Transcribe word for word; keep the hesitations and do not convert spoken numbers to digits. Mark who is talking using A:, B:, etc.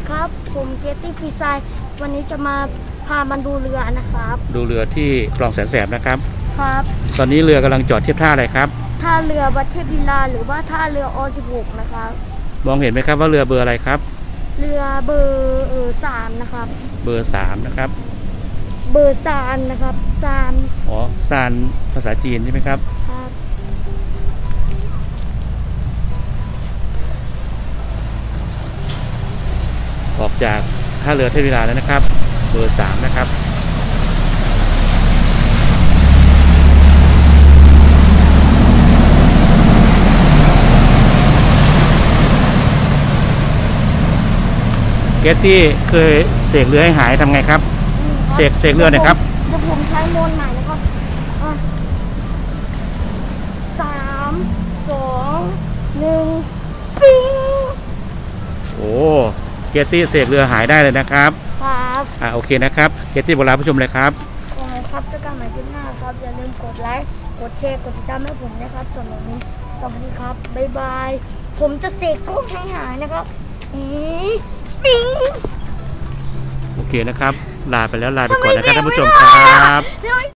A: ครับผมเกตตี้ฟีไซวันนี้จะมาพามันดูเรือนะครับ
B: ดูเรือที่คลองแสนแสบนะครับ
A: ครับ
B: ตอนนี้เรือกำลังจอดเทียบท่าอะไรครับ
A: ท่าเรือวัดเทพลีลาหรือว่าท่าเรืออสิบหกนะครับ
B: มองเห็นไหมครับว่าเรือเบอร์อะไรครับ
A: เรือเบอร์เออสามนะครับ
B: เบอร์สามนะครับ
A: เบอร์ซานนะครับซาน
B: อ๋อซานภาษาจีนใช่ไหมครับ
A: ครับ
B: ออกจากท่าเรือเทพลีลาแล้วนะครับเบอร์สามนะครับเกตตี้เคยเสกเรือให้หายทำไงครับเสกเสกเรือหน่อยครับ
A: เดี๋ยวผมใช้โมนใหม่นะครับสามสองหนึ่งปิ้ง
B: โอ้เกตตี้เสกเรือหายได้เลยนะครับ
A: ครับ
B: อ่าโอเคนะครับเกตตี้บอกลาผู้ชมเลยครับ
A: โอเคครับเจอกันใหม่คลิปหน้าครับอย่าลืมกดไลค์กดแชร์กดติดตามให้ผมนะครับส่วนวันนี้สวัสดีครับบ๊ายบายผมจะเสกกุ้งให้หายนะครับอีปิ้ง
B: โอเคนะครับลาไปแล้วลาไปก่อนนะครับท่านผู้ชมครับ